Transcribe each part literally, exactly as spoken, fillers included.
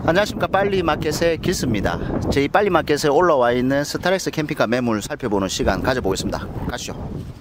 안녕하십니까. 빨리마켓의 길스입니다. 저희 빨리마켓에 올라와 있는 스타렉스 캠핑카 매물 살펴보는 시간 가져보겠습니다. 가시죠.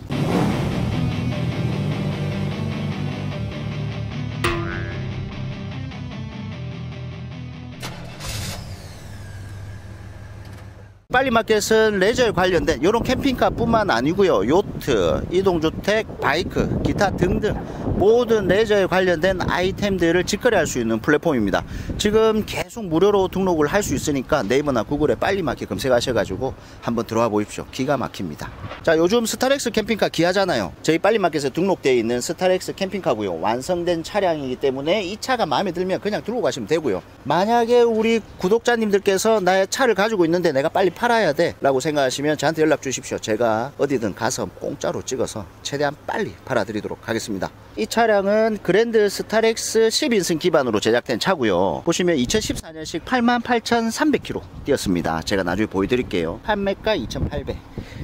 빨리마켓은 레저에 관련된 이런 캠핑카 뿐만 아니고요, 요트, 이동주택, 바이크, 기타 등등 모든 레저에 관련된 아이템들을 직거래할 수 있는 플랫폼입니다. 지금 계속 무료로 등록을 할 수 있으니까 네이버나 구글에 빨리마켓 검색하셔가지고 한번 들어와 보십시오. 기가 막힙니다. 자, 요즘 스타렉스 캠핑카 귀하잖아요. 저희 빨리마켓에 등록되어 있는 스타렉스 캠핑카고요, 완성된 차량이기 때문에 이 차가 마음에 들면 그냥 들고 가시면 되고요. 만약에 우리 구독자님들께서 나의 차를 가지고 있는데 내가 빨리 팔아야 돼 라고 생각하시면 저한테 연락 주십시오. 제가 어디든 가서 공짜로 찍어서 최대한 빨리 팔아 드리도록 하겠습니다. 이 차량은 그랜드 스타렉스 십 인승 기반으로 제작된 차고요. 보시면 이천십사 년식 팔만 팔천삼백 킬로미터 뛰었습니다. 제가 나중에 보여드릴게요. 판매가 이천팔백,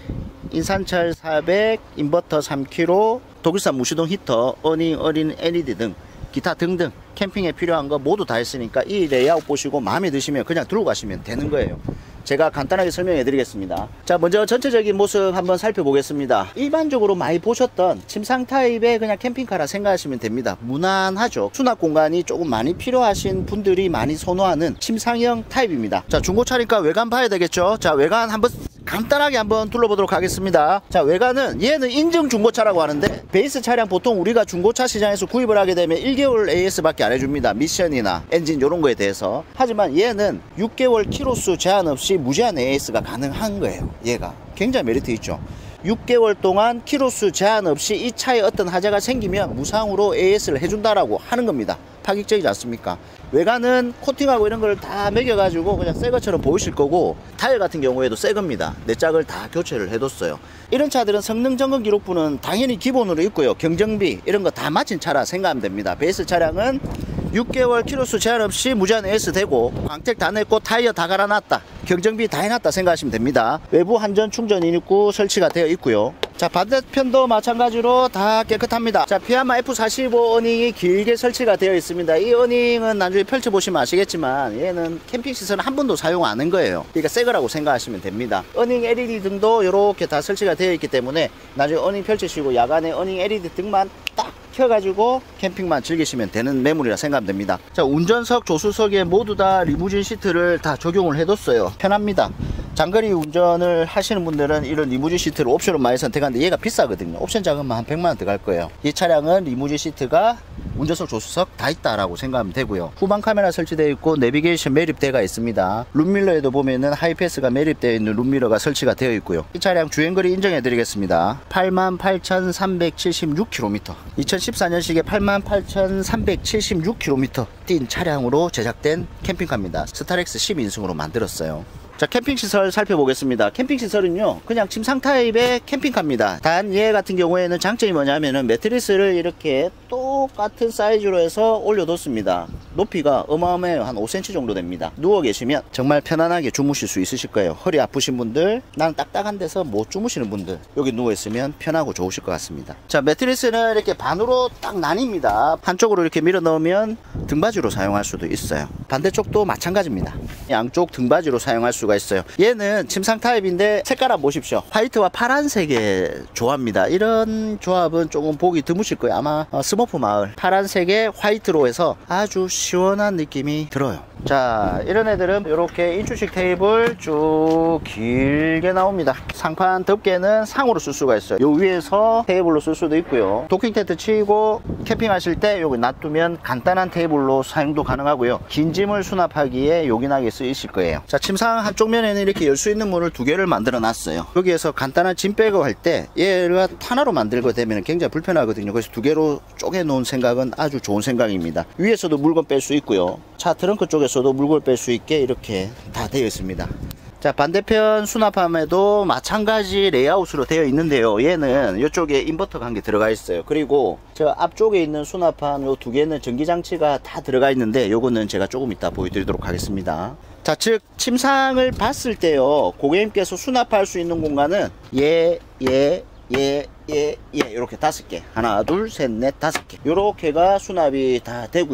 인산철 사백, 인버터 삼 킬로미터, 독일산 무시동 히터, 어닝, 어린 엘이디 등 기타 등등 캠핑에 필요한 거 모두 다 했으니까 이 레이아웃 보시고 마음에 드시면 그냥 들고 가시면 되는 거예요. 제가 간단하게 설명해 드리겠습니다. 자, 먼저 전체적인 모습 한번 살펴보겠습니다. 일반적으로 많이 보셨던 침상 타입의 그냥 캠핑카라 생각하시면 됩니다. 무난하죠. 수납 공간이 조금 많이 필요하신 분들이 많이 선호하는 침상형 타입입니다. 자, 중고차니까 외관 봐야 되겠죠. 자, 외관 한번 간단하게 한번 둘러보도록 하겠습니다. 자, 외관은 얘는 인증 중고차라고 하는데, 베이스 차량 보통 우리가 중고차 시장에서 구입을 하게 되면 일 개월 에이에스 밖에 안 해줍니다. 미션이나 엔진 이런 거에 대해서. 하지만 얘는 육 개월 키로수 제한 없이 무제한 에이에스가 가능한 거예요. 얘가 굉장히 메리트 있죠. 육 개월 동안 키로수 제한 없이 이 차에 어떤 하자가 생기면 무상으로 에이에스를 해준다라고 하는 겁니다. 파격적이지 않습니까? 외관은 코팅하고 이런 걸 다 매겨가지고 그냥 새 것처럼 보이실 거고, 타일 같은 경우에도 새 겁니다. 내 짝을 다 교체를 해뒀어요. 이런 차들은 성능 점검 기록부는 당연히 기본으로 있고요, 경정비 이런 거 다 마친 차라 생각하면 됩니다. 베이스 차량은 육 개월 키로수 제한 없이 무제한 에이에스 되고, 광택 다 냈고 타이어 다 갈아놨다, 경정비 다 해놨다 생각하시면 됩니다. 외부 한전 충전 인입구 설치가 되어 있고요. 자, 반대편도 마찬가지로 다 깨끗합니다. 자, 피아마 에프 사십오 어닝이 길게 설치가 되어 있습니다. 이 어닝은 나중에 펼쳐보시면 아시겠지만 얘는 캠핑 시설은 한 번도 사용 안 한 거예요. 그러니까 새 거라고 생각하시면 됩니다. 어닝 엘이디 등도 이렇게 다 설치가 되어 있기 때문에 나중에 어닝 펼치시고 야간에 어닝 엘이디 등만 딱 켜가지고 캠핑만 즐기시면 되는 매물이라 생각하면 됩니다. 자, 운전석, 조수석에 모두 다 리무진 시트를 다 적용을 해뒀어요. 편합니다. 장거리 운전을 하시는 분들은 이런 리무진 시트를 옵션으로 많이 선택하는데 얘가 비싸거든요. 옵션 자금만 한 백만 원 들어갈 거예요. 이 차량은 리무진 시트가 운전석, 조수석 다 있다라고 생각하면 되고요. 후방 카메라 설치되어 있고 내비게이션 매립대가 있습니다. 룸밀러에도 보면은 하이패스가 매립되어 있는 룸밀러가 설치가 되어 있고요. 이 차량 주행거리 인정해 드리겠습니다. 팔만 팔천삼백칠십육 킬로미터, 이천십사 년식에 팔만 팔천삼백칠십육 킬로미터 뛴 차량으로 제작된 캠핑카입니다. 스타렉스 십 인승으로 만들었어요. 자, 캠핑시설 살펴보겠습니다. 캠핑시설은요, 그냥 침상 타입의 캠핑카입니다. 단 얘 같은 경우에는 장점이 뭐냐면은 매트리스를 이렇게 똑같은 사이즈로 해서 올려뒀습니다. 높이가 어마어마해요. 한 오 센티미터 정도 됩니다. 누워 계시면 정말 편안하게 주무실 수 있으실 거예요. 허리 아프신 분들, 나는 딱딱한 데서 못 주무시는 분들, 여기 누워 있으면 편하고 좋으실 것 같습니다. 자, 매트리스는 이렇게 반으로 딱 나뉩니다. 한쪽으로 이렇게 밀어 넣으면 등받이로 사용할 수도 있어요. 반대쪽도 마찬가지입니다. 양쪽 등받이로 사용할 수가 있어요. 얘는 침상 타입인데 색깔 한번 보십시오. 화이트와 파란색의 조합입니다. 이런 조합은 조금 보기 드무실 거예요. 아마 스머프 마을 파란색에 화이트로 해서 아주 시원한 느낌이 들어요. 자, 이런 애들은 이렇게 인출식 테이블 쭉 길게 나옵니다. 상판 덮개는 상으로 쓸 수가 있어요. 요 위에서 테이블로 쓸 수도 있고요. 도킹 텐트 치고 캠핑하실 때 여기 놔두면 간단한 테이블로 사용도 가능하고요. 긴 짐을 수납하기에 요긴하게 쓰이실 거예요. 자, 침상 한쪽 면에는 이렇게 열 수 있는 문을 두 개를 만들어 놨어요. 여기에서 간단한 짐 빼고 할 때 얘가 하나로 만들게 되면 굉장히 불편하거든요. 그래서 두 개로 쪼개 놓은 생각은 아주 좋은 생각입니다. 위에서도 물건 뺄 수 있고요. 차 트렁크 쪽에서도 물건 뺄 수 있게 이렇게 다 되어 있습니다. 자, 반대편 수납함에도 마찬가지 레이아웃으로 되어 있는데요, 얘는 이쪽에 인버터가 한 개 들어가 있어요. 그리고 저 앞쪽에 있는 수납함 요 두 개는 전기장치가 다 들어가 있는데 요거는 제가 조금 이따 보여드리도록 하겠습니다. 자, 즉 침상을 봤을 때요, 고객님께서 수납할 수 있는 공간은 얘, 얘, 얘, 얘, 얘 이렇게 다섯 개, 하나 둘 셋 넷 다섯 개, 요렇게가 수납이 다 되고요.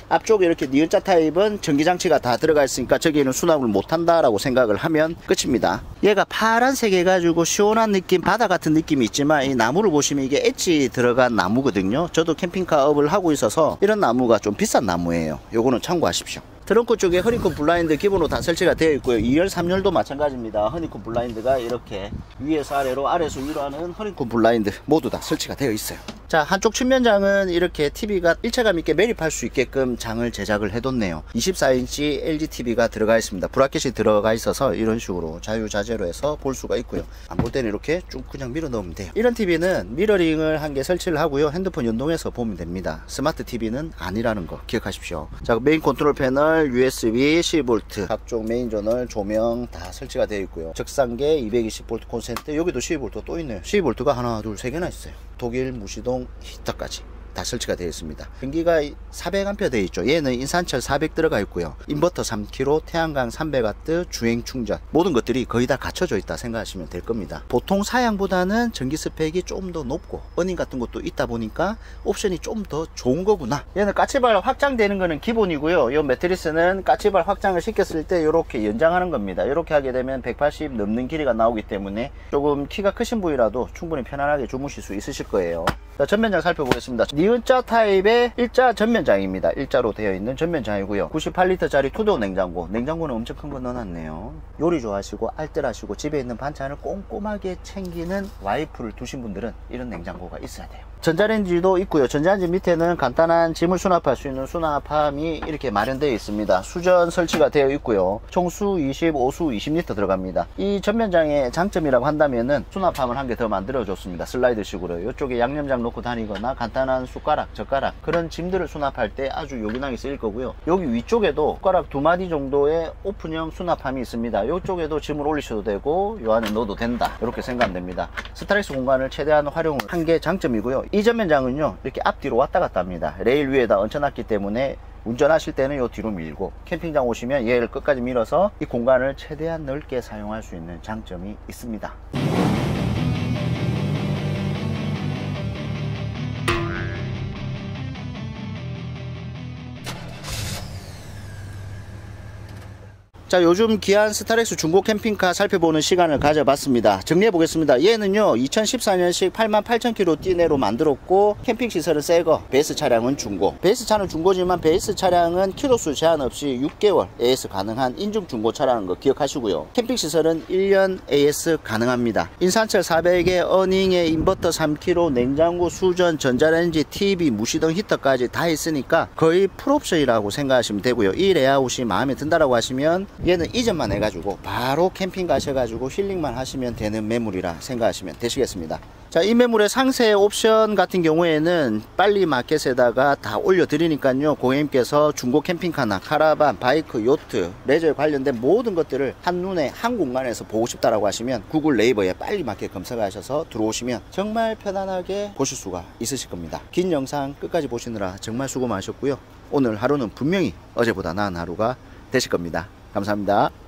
앞쪽에 이렇게 니은자 타입은 전기장치가 다 들어가 있으니까 저기에는 수납을 못한다라고 생각을 하면 끝입니다. 얘가 파란색 해가지고 시원한 느낌, 바다 같은 느낌이 있지만 이 나무를 보시면 이게 엣지 들어간 나무거든요. 저도 캠핑카 업을 하고 있어서 이런 나무가 좀 비싼 나무예요. 요거는 참고하십시오. 트렁크 쪽에 허니콤 블라인드 기본으로 다 설치가 되어 있고요. 이 열, 삼 열도 마찬가지입니다. 허니콤 블라인드가 이렇게 위에서 아래로, 아래에서 위로 하는 허니콤 블라인드 모두 다 설치가 되어 있어요. 자, 한쪽 측면장은 이렇게 티비가 일체감 있게 매립할 수 있게끔 장을 제작을 해뒀네요. 이십사 인치 엘지 티비가 들어가 있습니다. 브라켓이 들어가 있어서 이런 식으로 자유자재로 해서 볼 수가 있고요. 안 볼 때는 이렇게 쭉 그냥 밀어 넣으면 돼요. 이런 티비는 미러링을 한 개 설치를 하고요. 핸드폰 연동해서 보면 됩니다. 스마트 티비는 아니라는 거 기억하십시오. 자, 메인 컨트롤 패널, 유에스비, 십 볼트, 각종 메인 저널, 조명 다 설치가 되어 있고요. 적상계 이백이십 볼트 콘센트, 여기도 십이 볼트가 또 있네요. 십이 볼트가 하나, 둘, 세 개나 있어요. 독일 무시동 히터까지 다 설치가 되어 있습니다. 전기가 사백 앰페어 되어 있죠. 얘는 인산철 사백 들어가 있고요. 인버터 삼 킬로와트, 태양광 삼백 와트, 주행 충전, 모든 것들이 거의 다 갖춰져 있다 생각하시면 될 겁니다. 보통 사양보다는 전기 스펙이 좀 더 높고 어닝 같은 것도 있다 보니까 옵션이 좀 더 좋은 거구나. 얘는 까치발 확장되는 거는 기본이고요. 이 매트리스는 까치발 확장을 시켰을 때 이렇게 연장하는 겁니다. 이렇게 하게 되면 백팔십 넘는 길이가 나오기 때문에 조금 키가 크신 분이라도 충분히 편안하게 주무실 수 있으실 거예요. 자, 전면장 살펴보겠습니다. 니은자 타입의 일자 전면장입니다. 일자로 되어 있는 전면장이고요. 구십팔 리터짜리 투도 냉장고. 냉장고는 엄청 큰 거 넣어놨네요. 요리 좋아하시고 알뜰하시고 집에 있는 반찬을 꼼꼼하게 챙기는 와이프를 두신 분들은 이런 냉장고가 있어야 돼요. 전자레인지도 있고요. 전자레인지 밑에는 간단한 짐을 수납할 수 있는 수납함이 이렇게 마련되어 있습니다. 수전 설치가 되어 있고요. 총수 이십, 오수 이십 리터 들어갑니다. 이 전면장의 장점이라고 한다면은 수납함을 한 개 더 만들어 줬습니다. 슬라이드 식으로. 이쪽에 양념장 놓고 다니거나 간단한 숟가락, 젓가락 그런 짐들을 수납할 때 아주 요긴하게 쓰일 거고요. 여기 위쪽에도 숟가락 두 마디 정도의 오픈형 수납함이 있습니다. 이쪽에도 짐을 올리셔도 되고 이 안에 넣어도 된다. 이렇게 생각하면 됩니다. 스타렉스 공간을 최대한 활용을 한 게 장점이고요. 이 전면장은요 이렇게 앞뒤로 왔다 갔다 합니다. 레일 위에다 얹혀놨기 때문에 운전하실 때는 요 뒤로 밀고 캠핑장 오시면 얘를 끝까지 밀어서 이 공간을 최대한 넓게 사용할 수 있는 장점이 있습니다. 자, 요즘 기안 스타렉스 중고 캠핑카 살펴보는 시간을 가져봤습니다. 정리해 보겠습니다. 얘는요 이천십사 년식 팔만 팔천 킬로미터 띠내로 만들었고 캠핑 시설은 새거, 베이스 차량은 중고. 베이스 차는 중고지만 베이스 차량은 키로수 제한 없이 육 개월 에이에스 가능한 인증 중고 차라는 거 기억하시고요. 캠핑 시설은 일 년 에이에스 가능합니다. 인산철 사백에 어닝에 인버터 삼 킬로와트, 냉장고, 수전, 전자레인지, 티비, 무시동 히터까지 다 있으니까 거의 풀옵션이라고 생각하시면 되고요. 이 레이아웃이 마음에 든다라고 하시면 얘는 이전만 해가지고 바로 캠핑 가셔가지고 힐링만 하시면 되는 매물이라 생각하시면 되시겠습니다. 자, 이 매물의 상세 옵션 같은 경우에는 빨리 마켓에다가 다 올려드리니까요. 고객님께서 중고 캠핑카나 카라반, 바이크, 요트, 레저에 관련된 모든 것들을 한눈에 한 공간에서 보고 싶다라고 하시면 구글 네이버에 빨리 마켓 검색하셔서 들어오시면 정말 편안하게 보실 수가 있으실 겁니다. 긴 영상 끝까지 보시느라 정말 수고 많으셨고요. 오늘 하루는 분명히 어제보다 나은 하루가 되실 겁니다. 감사합니다.